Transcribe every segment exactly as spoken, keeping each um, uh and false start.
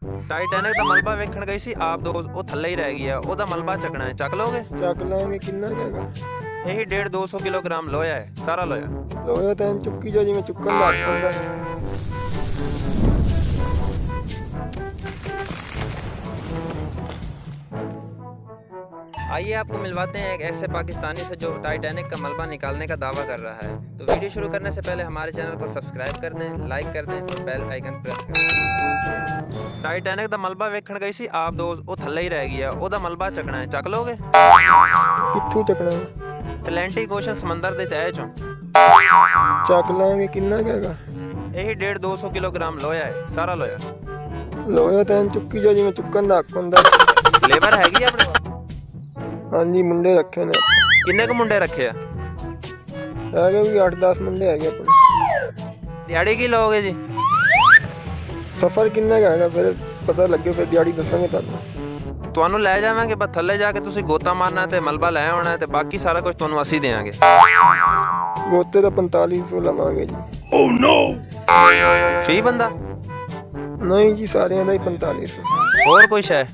Titanic ਦਾ ਮਲਬਾ ਵੇਖਣ ਗਈ ਸੀ ਆਪ ਦੋਸਤ, ਉਹ ਥੱਲੇ ਹੀ ਰਹਿ ਗਿਆ। ਉਹਦਾ ਮਲਬਾ ਚੱਕਣਾ ਹੈ, ਚੱਕ ਲੋਗੇ? ਚੱਕ ਲਾਂਗੇ। ਕਿੰਨਾ ਹੈਗਾ? ਇਹੀ ਡੇਢ ਦੋ ਸੌ ਕਿਲੋਗ੍ਰਾਮ ਲੋਹਾ ਹੈ, ਸਾਰਾ ਲੋਹਾ। ਲੋਹਾ ਤਾਂ ਚੁੱਕੀ ਜਾ ਜਿਵੇਂ ਚੁੱਕਣ ਲੱਗ ਪੈਂਦਾ। आइए आपको मिलवाते हैं एक ऐसे पाकिस्तानी से जो टाइटैनिक का मलबा निकालने का दावा कर रहा है। तो वीडियो शुरू करने से पहले हमारे चैनल को सब्सक्राइब कर दें, लाइक कर दें और बेल आइकन प्रेस कर दें। टाइटैनिक ਦਾ ਮਲਬਾ ਵੇਖਣ ਗਈ ਸੀ ਆਪ ਦੋਸਤ, ਉਹ ਥੱਲੇ ਹੀ ਰਹਿ ਗਿਆ। ਉਹਦਾ ਮਲਬਾ ਚੱਕਣਾ ਹੈ, ਚੱਕ ਲੋਗੇ? ਕਿੱਥੋਂ ਚੱਕਣਾ? ਅਟਲਾਂਟਿਕ ਓਸ਼ਨ ਸਮੁੰਦਰ ਦੇ ਤਹਿ ਚੋਂ। ਚੱਕ ਲਾਂਗੇ। ਕਿੰਨਾ ਹੈਗਾ? ਇਹੀ ਡੇਢ ਦੋ ਸੌ ਕਿਲੋਗ੍ਰਾਮ ਲੋਹਾ ਹੈ, ਸਾਰਾ ਲੋਹਾ। ਲੋਹਾ ਤਾਂ ਚੁੱਕੀ ਜਾ ਜਿਵੇਂ ਚੁੱਕਣ ਦਾ ਹੱਕ ਹੁੰਦਾ। ਲੇਬਰ ਹੈਗੀ ਆਪਣੇ ਕੋਲ? ਹਾਂਜੀ, ਮੁੰਡੇ ਰੱਖੇ ਨੇ। ਕਿੰਨੇ ਕੁ ਮੁੰਡੇ ਰੱਖੇ ਆ? ਹੈਗੇ ਵੀ ਅੱਠ ਦਸ ਮੁੰਡੇ ਹੈਗੇ ਆਪਣੇ। ਦਿਹਾੜੀ ਕੀ ਲਓਗੇ ਜੀ? ਸਫ਼ਰ ਕਿੰਨਾ ਹੈਗਾ ਫਿਰ ਪਤਾ ਲੱਗੇ, ਫਿਰ ਦਿਹਾੜੀ ਦੱਸਾਂਗੇ ਤੁਹਾਨੂੰ। ਤੁਹਾਨੂੰ ਲੈ ਜਾਵਾਂਗੇ, ਬਸ ਥੱਲੇ ਜਾ ਕੇ ਤੁਸੀਂ ਗੋਤਾ ਮਾਰਨਾ ਤੇ ਮਲਬਾ ਲੈ ਆਉਣਾ ਤੇ ਬਾਕੀ ਸਾਰਾ ਕੁਝ ਤੁਹਾਨੂੰ ਅਸੀਂ ਦੇਵਾਂਗੇ। ਗੋਤੇ ਦਾ ਪੰਤਾਲੀ ਸੌ ਲਵਾਂਗੇ ਜੀ। ਓ ਨੋ। ਫੀ ਬੰਦਾ? ਨਹੀਂ ਜੀ, ਸਾਰਿਆਂ ਦਾ ਹੀ ਪੰਤਾਲੀ ਸੌ। ਹੋਰ ਕੁਛ ਹੈ?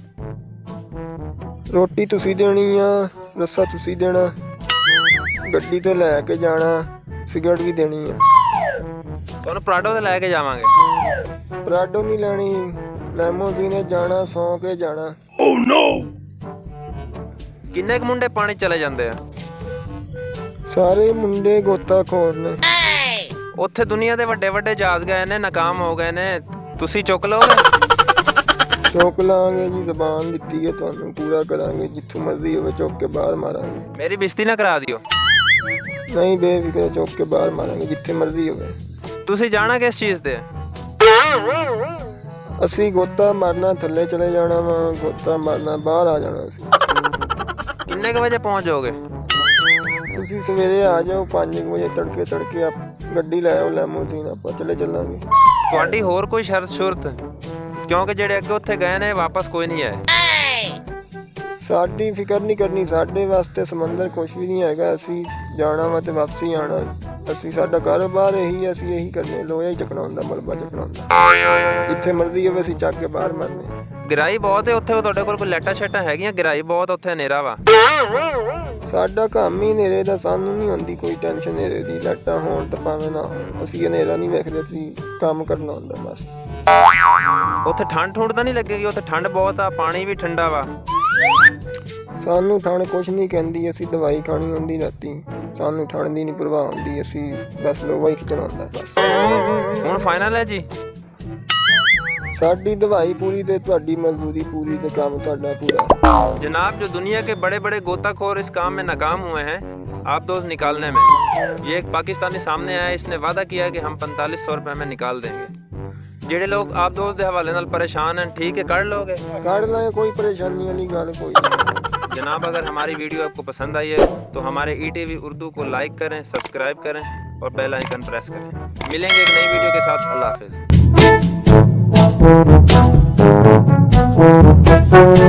ਰੋਟੀ ਤੁਸੀਂ ਦੇਣੀ ਆ, ਰੱਸਾ ਤੁਸੀਂ ਦੇਣਾ, ਗੱਡੀ ਤੇ ਲੈ ਕੇ ਜਾਣਾ, ਸਿਗਰਟ ਵੀ ਦੇਣੀ ਆ। ਤੁਹਾਨੂੰ ਪਰਾਡੋ ਤੇ ਲੈ ਕੇ ਜਾਵਾਂਗੇ। ਪਰਾਡੋ ਨਹੀਂ ਲੈਣੀ, ਲੈਮੋਜ਼ੀਨੇ ਜਾਣਾ, ਸੌਂ ਕੇ ਜਾਣਾ। ਓ ਨੋ। ਕਿੰਨੇ ਕੁ ਮੁੰਡੇ ਪਾਣੀ ਚਲੇ ਜਾਂਦੇ ਆ? ਸਾਰੇ ਮੁੰਡੇ ਗੋਤਾਖੋਰ ਨੇ। ਉੱਥੇ ਦੁਨੀਆ ਦੇ ਵੱਡੇ ਵੱਡੇ ਜਹਾਜ਼ ਗਏ ਨੇ, ਨਾਕਾਮ ਹੋ ਗਏ ਨੇ, ਤੁਸੀਂ ਚੁੱਕ ਲਓਗੇ? ਚੁੱਕ ਲਾਂਗੇ ਜੀ, ਜ਼ਬਾਨ ਦਿੱਤੀ ਹੈ ਤੁਹਾਨੂੰ, ਪੂਰਾ ਕਰਾਂਗੇ। ਜਿੱਥੋਂ ਮਰਜ਼ੀ ਹੋਵੇ ਚੁੱਕ ਕੇ ਬਾਹਰ ਮਾਰਾਂਗੇ। ਮੇਰੀ ਬੇਇੱਜ਼ਤੀ ਨਾ ਕਰਾ ਦਿਓ। ਨਹੀਂ, ਬੇਫਿਕਰ, ਚੁੱਕ ਕੇ ਬਾਹਰ ਮਾਰਾਂਗੇ ਜਿੱਥੇ ਮਰਜ਼ੀ ਹੋਵੇ। ਤੁਸੀਂ ਜਾਣਾ ਕਿਸ ਚੀਜ਼ ਤੇ? ਅਸੀਂ ਗੋਤਾ ਮਾਰਨਾ, ਥੱਲੇ ਚਲੇ ਜਾਣਾ ਵਾ, ਗੋਤਾ ਮਾਰਨਾ, ਬਾਹਰ ਆ ਜਾਣਾ। ਅਸੀਂ ਕਿੰਨੇ ਕੁ ਵਜੇ ਪਹੁੰਚ ਜਾਓਗੇ? ਤੁਸੀਂ ਸਵੇਰੇ ਆ ਜਾਓ ਪੰਜ ਵਜੇ, ਤੜਕੇ ਤੜਕੇ ਆਪ ਗੱਡੀ ਲੈ ਆਓ, ਲੈਮੋਜ਼ੀਨ, ਆਪਾਂ ਚਲੇ ਚੱਲਾਂਗੇ। ਤੁਹਾਡੀ ਹੋਰ ਕੋਈ ਸ਼ਰਤ ਸ਼ੁਰਤ? ਕਿਉਂਕਿ ਜਿਹੜੇ ਅੱਗੇ ਉੱਥੇ ਗਏ ਨੇ ਵਾਪਸ ਕੋਈ ਨਹੀਂ ਆਏ। ਸਾਡੀ ਫਿਕਰ ਨਹੀਂ ਕਰਨੀ, ਸਾਡੇ ਵਾਸਤੇ ਸਮੁੰਦਰ ਕੁਛ ਵੀ ਨਹੀਂ ਹੈਗਾ। ਅਸੀਂ ਜਾਣਾ ਵਾ ਤੇ ਵਾਪਸੀ ਆਉਣਾ। ਅਸੀਂ ਸਾਡਾ ਕਾਰੋਬਾਰ ਇਹੀ, ਅਸੀਂ ਇਹੀ ਕਰਨੇ। ਲੋਹਾ ਹੀ ਚੱਕਣਾ ਹੁੰਦਾ, ਮਲਬਾ ਚੱਕਣਾ ਹੁੰਦਾ। ਜਿੱਥੇ ਮਰਜ਼ੀ ਹੋਵੇ ਅਸੀਂ ਚੱਕ ਕੇ ਬਾਹਰ ਮਾਰਨੇ। ਗਿਰਾਈ ਬਹੁਤ ਹੈ ਉੱਥੇ? ਤੁਹਾਡੇ ਕੋਲ ਕੋਈ ਲੈਟਾ ਸ਼ੈਟਾਂ ਹੈਗੀਆਂ? ਗਿਰਾਈ ਬਹੁਤ ਉੱਥੇ, ਹਨੇਰਾ ਵਾ। ਸਾਡਾ ਕੰਮ ਹੀ ਹਨੇਰੇ ਦਾ, ਸਾਨੂੰ ਨਹੀਂ ਹੁੰਦੀ ਕੋਈ ਟੈਨਸ਼ਨ ਹਨੇਰੇ ਦੀ। ਲਾਈਟਾਂ ਹੋਣ ਤਾਂ ਭਾਵੇਂ ਨਾ ਹੋਣ, ਅਸੀਂ ਹਨੇਰਾ ਨਹੀਂ ਵੇਖਦੇ, ਅਸੀਂ ਕੰਮ ਕਰਨਾ ਹੁੰਦਾ ਬਸ। ਉੱਥੇ ਠੰਡ ਠੁੰਡ ਤਾਂ ਨਹੀਂ ਲੱਗੇਗੀ? ਉੱਥੇ ਠੰਡ ਬਹੁਤ ਆ, ਪਾਣੀ ਵੀ ਠੰਡਾ ਵਾ। ਸਾਨੂੰ ਠੰਡ ਕੁਛ ਨਹੀਂ ਕਹਿੰਦੀ, ਅਸੀਂ ਦਵਾਈ ਖਾਣੀ ਹੁੰਦੀ ਰਾਤੀ। ਸਾਨੂੰ ਠੰਡ ਦੀ ਨਹੀਂ ਪ੍ਰਵਾਹ ਹੁੰਦੀ, ਅਸੀਂ ਬਸ ਲੋਹਾ ਹੀ ਖਿੱਚਣਾ ਹੁੰਦਾ ਬਸ। ਹੁਣ ਫਾਈਨਲ ਹੈ ਜੀ? ਸਾਡੀ ਦਵਾਈ पूरी ਤੇ ਤੁਹਾਡੀ मजदूरी पूरी ਤੇ काम ਤੁਹਾਡਾ पूरा। जनाब, जो दुनिया के बड़े बड़े गोताखोर इस काम में नाकाम हुए हैं आप दोस्त निकालने में, ये एक पाकिस्तानी सामने आया, इसने वादा किया कि हम पैंतालीस सौ रुपये में निकाल देंगे। ਜਿਹੜੇ ਲੋਕ ਆਪ ਦੋਸਤ ਦੇ ਹਵਾਲੇ ਨਾਲ परेशान हैं, ठीक है, कर लोगे? कर लेंगे, कोई परेशानी वाली गल कोई नहीं। जनाब, अगर हमारी वीडियो आपको पसंद आई है तो हमारे ई टी वी उर्दू को लाइक करें, सब्सक्राइब करें और बेल आइकन प्रेस करें। मिलेंगे एक नई वीडियो के साथ। अल्लाह हाफिज़।